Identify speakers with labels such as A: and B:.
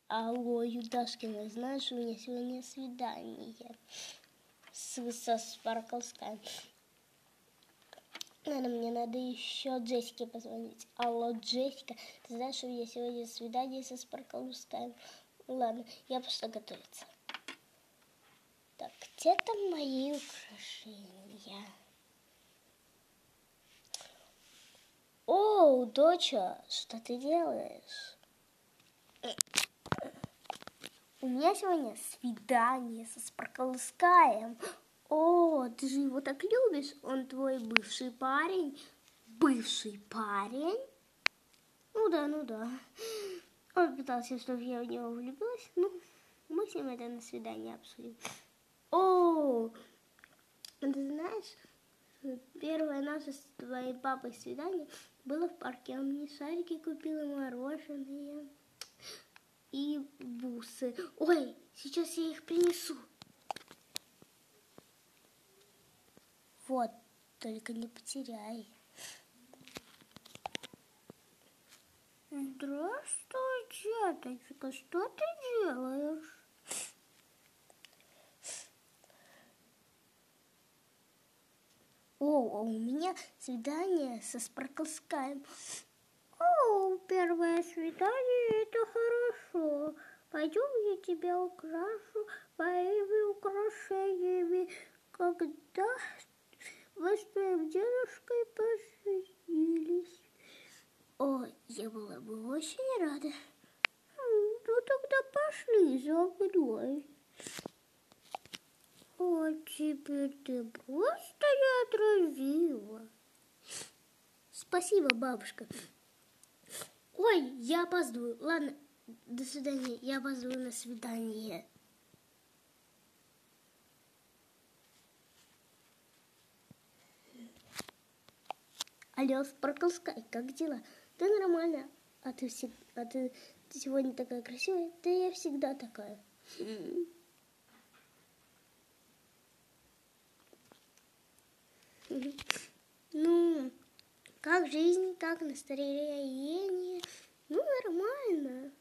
A: Алло, Юдашкина, знаешь, у меня сегодня свидание со Sparkle Sky. Наверное, мне надо еще Джессике позвонить. Алло, Джессика, ты знаешь, у меня сегодня свидание со Sparkle Sky. Ладно, я пошла готовиться. Так, где там мои украшения? О, доча, что ты делаешь? У меня сегодня свидание со Sparkle Sky. О, ты же его так любишь? Он твой бывший парень? Бывший парень? Ну да. Он пытался, чтобы я в него влюбилась. Ну, мы с ним это на свидание обсудим. О, ты знаешь, первое наше с твоим папой свидание было в парке. Он мне шарики купил, и мороженое, и бусы. Ой, сейчас я их принесу. Вот, только не потеряй. Здравствуй, деточка, что ты делаешь? О, у меня свидание со Sparkle Sky. О, первое свидание, это хорошо. Пойдем, я тебя украшу моими украшениями, когда вы с твоим дедушкой поженились. О, я была бы очень рада. Ну, тогда пошли за мной. О, теперь ты просто неотразима. Спасибо, бабушка. Ой, я опаздываю. Ладно, до свидания. Я опаздываю на свидание. Алло, Sparkle Sky, как дела? Да нормально. А ты сегодня такая красивая? Да я всегда такая. Ну, как жизнь, как настроение? Ну, нормально.